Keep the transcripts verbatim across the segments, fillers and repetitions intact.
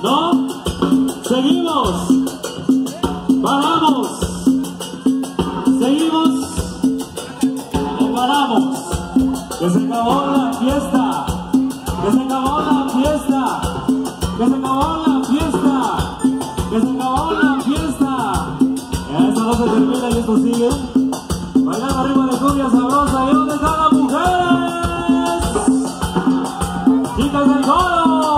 ¿No? Seguimos. Paramos. Seguimos. O paramos. Que se acabó la fiesta. Que se acabó la fiesta. Que se acabó la fiesta. Que se acabó la fiesta. Esto no se termina y esto sigue. Bailando arriba de cumbia sabrosa. ¿Y dónde están las mujeres? Chicas del coro.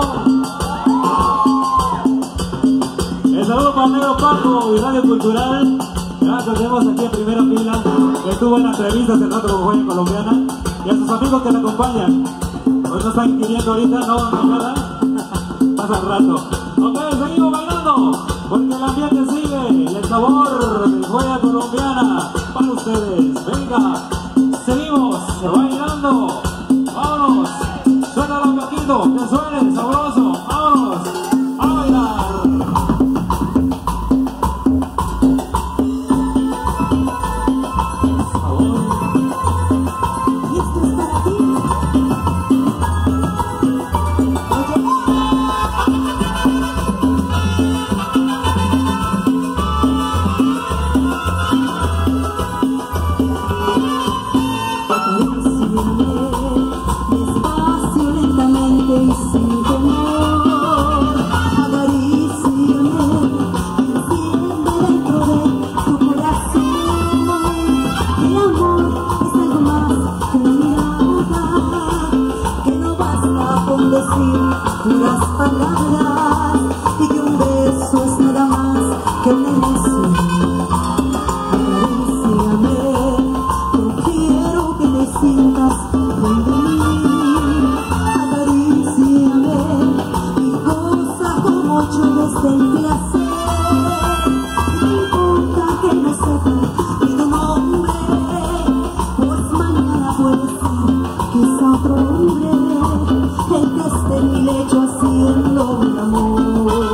El saludo para el negro Paco y Radio Cultural. Gracias, tenemos aquí en primera fila, que estuvo en la entrevista hace rato con Joya Colombiana. Y a sus amigos que le acompañan. Hoy no están queriendo ahorita, no, no nada. Pasa el rato. Ok, seguimos bailando, porque el ambiente sigue. Y el sabor de Joya Colombiana para ustedes. Venga, seguimos bailando. Vámonos. Suénalo un poquito, que suene sabroso. Vámonos a bailar. Puras palabras y que un beso es nada más que una emoción. Acaríciame, no quiero que te sientas frente a mí. Acaríciame y goza como yo desde el placer. No importa que no sepa ni tu nombre, pues mañana puede ser quizá otro hombre el que esté en mi lecho haciendo un amor.